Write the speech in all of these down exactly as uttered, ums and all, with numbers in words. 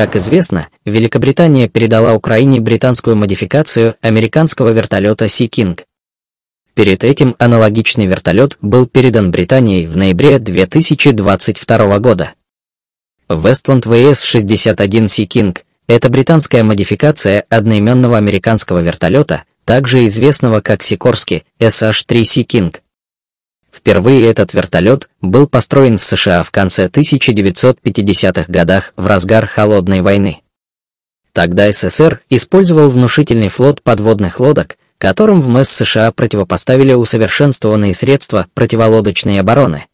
Как известно, Великобритания передала Украине британскую модификацию американского вертолета Sea King. Перед этим аналогичный вертолет был передан Британией в ноябре две тысячи двадцать второго года. Westland ви эс шестьдесят один Sea King – это британская модификация одноименного американского вертолета, также известного как Сикорский эс эйч три Sea King. Впервые этот вертолет был построен в США в конце тысяча девятьсот пятидесятых годах в разгар Холодной войны. Тогда СССР использовал внушительный флот подводных лодок, которым в МС США противопоставили усовершенствованные средства противолодочной обороны.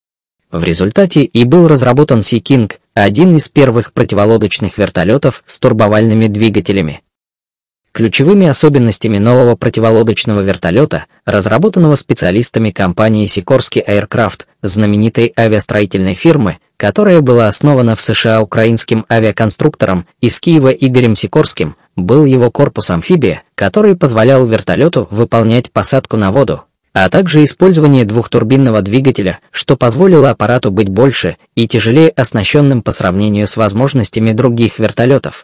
В результате и был разработан Sea King, один из первых противолодочных вертолетов с турбовальными двигателями. Ключевыми особенностями нового противолодочного вертолета, разработанного специалистами компании Sikorsky Aircraft, знаменитой авиастроительной фирмы, которая была основана в США украинским авиаконструктором из Киева Игорем Сикорским, был его корпус-амфибия, который позволял вертолету выполнять посадку на воду, а также использование двухтурбинного двигателя, что позволило аппарату быть больше и тяжелее оснащенным по сравнению с возможностями других вертолетов.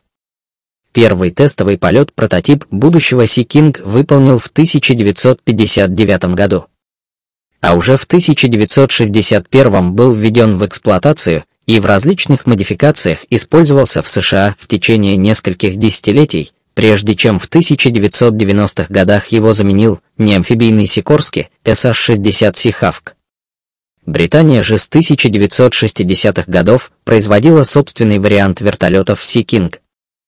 Первый тестовый полет прототип будущего Sea King выполнил в тысяча девятьсот пятьдесят девятом году. А уже в тысяча девятьсот шестьдесят первом был введен в эксплуатацию и в различных модификациях использовался в США в течение нескольких десятилетий, прежде чем в тысяча девятьсот девяностых годах его заменил неамфибийный Sikorsky эс эйч шестьдесят Sea Hawk. Британия же с тысяча девятьсот шестидесятых годов производила собственный вариант вертолетов Sea King.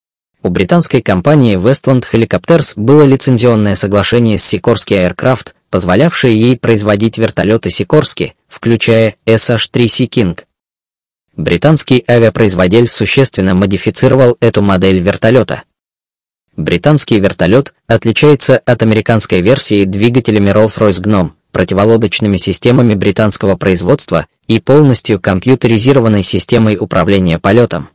У британской компании Westland Helicopters было лицензионное соглашение с Sikorsky Aircraft, позволявшее ей производить вертолеты Sikorsky, включая эс эйч три Sea King. Британский авиапроизводитель существенно модифицировал эту модель вертолета. Британский вертолет отличается от американской версии двигателями Rolls-Royce Gnome, противолодочными системами британского производства и полностью компьютеризированной системой управления полетом.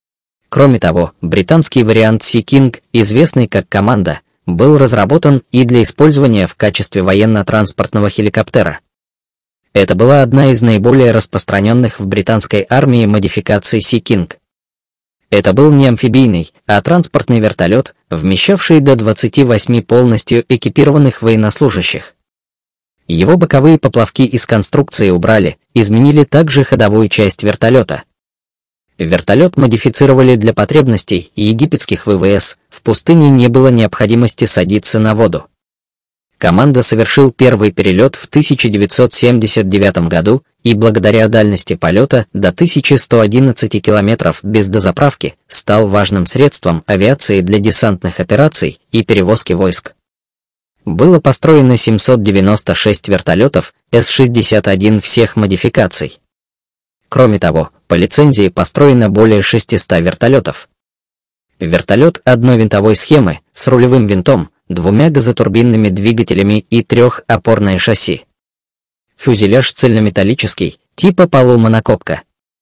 Кроме того, британский вариант Sea King, известный как «Команда», был разработан и для использования в качестве военно-транспортного хеликоптера. Это была одна из наиболее распространенных в британской армии модификаций Sea King. Это был не амфибийный, а транспортный вертолет, вмещавший до двадцати восьми полностью экипированных военнослужащих. Его боковые поплавки из конструкции убрали, изменили также ходовую часть вертолета. Вертолет модифицировали для потребностей египетских вэ вэ эс, в пустыне не было необходимости садиться на воду. Команда совершил первый перелет в тысяча девятьсот семьдесят девятом году и благодаря дальности полета до тысячи ста одиннадцати километров без дозаправки стал важным средством авиации для десантных операций и перевозки войск. Было построено семьсот девяносто шесть вертолетов эс шестьдесят один всех модификаций. Кроме того, по лицензии построено более шестисот вертолетов. Вертолет одной винтовой схемы с рулевым винтом, двумя газотурбинными двигателями и трехопорное шасси. Фюзеляж цельнометаллический, типа полумонококка.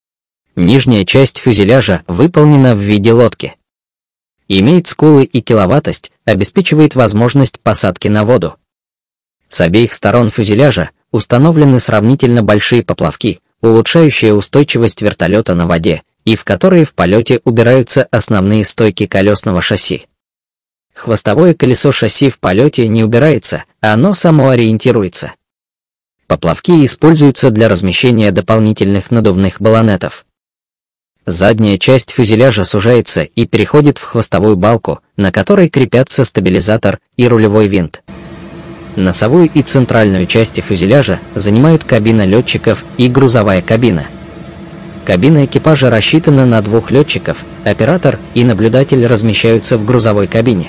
Нижняя часть фюзеляжа выполнена в виде лодки. Имеет скулы и киловаттость, обеспечивает возможность посадки на воду. С обеих сторон фюзеляжа установлены сравнительно большие поплавки, улучшающие устойчивость вертолета на воде, и в которые в полете убираются основные стойки колесного шасси. Хвостовое колесо шасси в полете не убирается, а оно само ориентируется. Поплавки используются для размещения дополнительных надувных баллонетов. Задняя часть фюзеляжа сужается и переходит в хвостовую балку, на которой крепятся стабилизатор и рулевой винт. Носовую и центральную части фюзеляжа занимают кабина летчиков и грузовая кабина. Кабина экипажа рассчитана на двух летчиков, оператор и наблюдатель размещаются в грузовой кабине.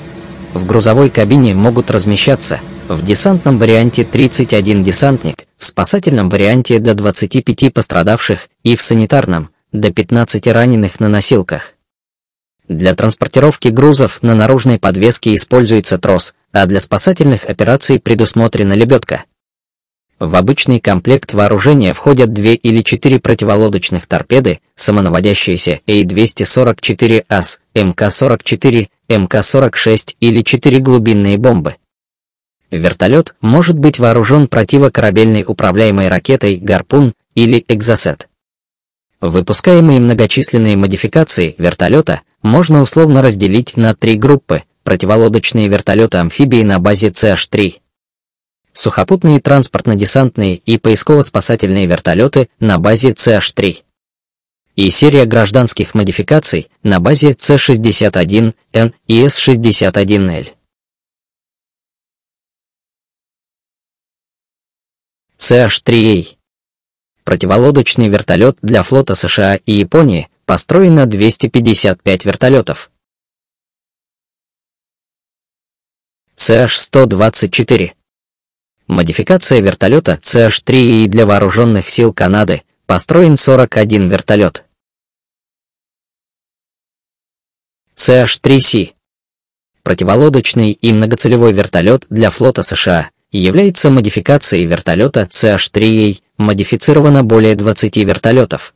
В грузовой кабине могут размещаться в десантном варианте тридцать один десантник, в спасательном варианте до двадцати пяти пострадавших и в санитарном до пятнадцати раненых на носилках. Для транспортировки грузов на наружной подвеске используется трос, а для спасательных операций предусмотрена лебедка. В обычный комплект вооружения входят две или четыре противолодочных торпеды, самонаводящиеся Эй двести сорок четыре ас, эм ка сорок четыре, эм ка сорок шесть или четыре глубинные бомбы. Вертолет может быть вооружен противокорабельной управляемой ракетой «Гарпун» или «Экзосет». Выпускаемые многочисленные модификации вертолета можно условно разделить на три группы: противолодочные вертолеты-амфибии на базе Си Эйч три, сухопутные транспортно-десантные и поисково-спасательные вертолеты на базе Си Эйч три и серия гражданских модификаций на базе Си шестьдесят один Эн и Эс шестьдесят один Эл. Си Эйч три Эй. Противолодочный вертолет для флота США и Японии, построено двести пятьдесят пять вертолетов. Си Эйч сто двадцать четыре. Модификация вертолета Си Эйч три Эй для вооруженных сил Канады, построен сорок один вертолет. Си Эйч три Си. Противолодочный и многоцелевой вертолет для флота США, является модификацией вертолета Си Эйч три Эй, модифицировано более двадцати вертолетов.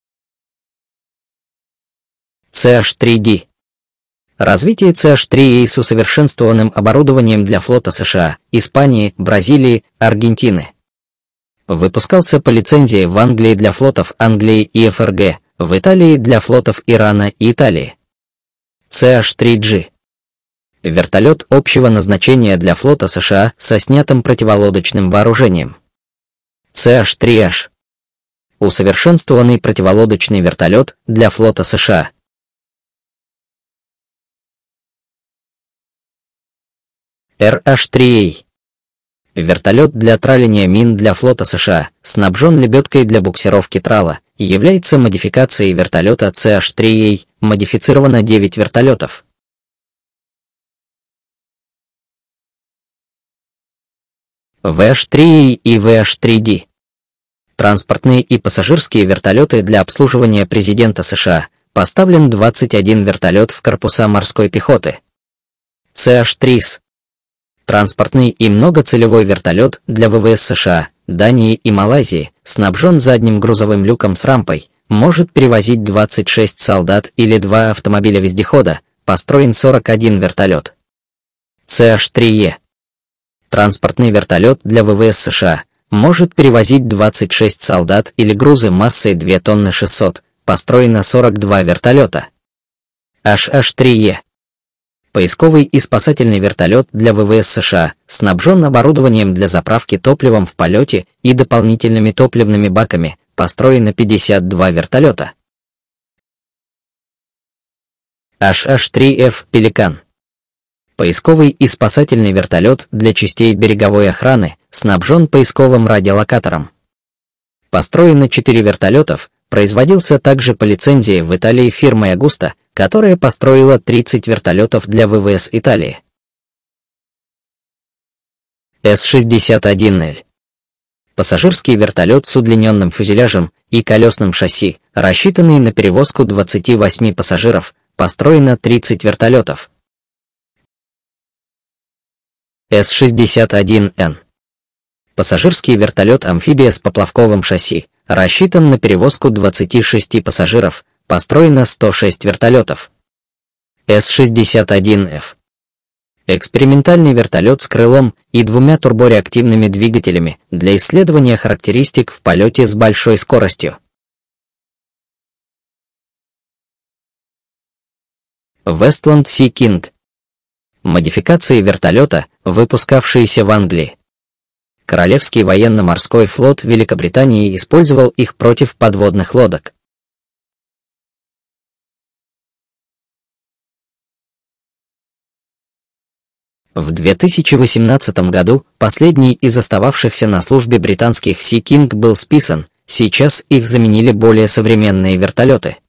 Си Эйч три Ди. Развитие Си Эйч три Эй с усовершенствованным оборудованием для флота США, Испании, Бразилии, Аргентины. Выпускался по лицензии в Англии для флотов Англии и Эф Эр Гэ, в Италии для флотов Ирана и Италии. Си Эйч три Джи. Вертолет общего назначения для флота США со снятым противолодочным вооружением. Си Эйч три Эш. Усовершенствованный противолодочный вертолет для флота США. Эр Эйч три Эй. Вертолет для траления мин для флота США, снабжен лебедкой для буксировки трала, и является модификацией вертолета Си Эйч три Эй, модифицировано девять вертолетов. Ви Эйч три Эй и Ви Эйч три Ди. Транспортные и пассажирские вертолеты для обслуживания президента США, поставлен двадцать один вертолет в корпуса морской пехоты. Си Эйч три Эс. Транспортный и многоцелевой вертолет для вэ вэ эс США, Дании и Малайзии, снабжен задним грузовым люком с рампой, может перевозить двадцать шесть солдат или два автомобиля-вездехода, построен сорок один вертолет. Си Эйч три Е. Транспортный вертолет для вэ вэ эс США, может перевозить двадцать шесть солдат или грузы массой две тонны шестьсот, построено сорок два вертолета. Эйч Эйч три Е. Поисковый и спасательный вертолет для вэ вэ эс США, снабжен оборудованием для заправки топливом в полете и дополнительными топливными баками, построено пятьдесят два вертолета. Эйч Эйч три Эф Пеликан. Поисковый и спасательный вертолет для частей береговой охраны, снабжен поисковым радиолокатором. Построено четыре вертолетов, производился также по лицензии в Италии фирмой Агуста, которая построила тридцать вертолетов для вэ вэ эс Италии. Эс шестьдесят один Эл. Пассажирский вертолет с удлиненным фюзеляжем и колесным шасси, рассчитанный на перевозку двадцати восьми пассажиров, построено тридцать вертолетов. Эс шестьдесят один Эн. Пассажирский вертолет-амфибия с поплавковым шасси, рассчитан на перевозку двадцати шести пассажиров, построено сто шесть вертолетов. Эс шестьдесят один Эф. Экспериментальный вертолет с крылом и двумя турбореактивными двигателями для исследования характеристик в полете с большой скоростью. Westland Sea King. Модификации вертолета, выпускавшиеся в Англии. Королевский военно-морской флот Великобритании использовал их против подводных лодок. В две тысячи восемнадцатом году последний из остававшихся на службе британских Sea King был списан, сейчас их заменили более современные вертолеты.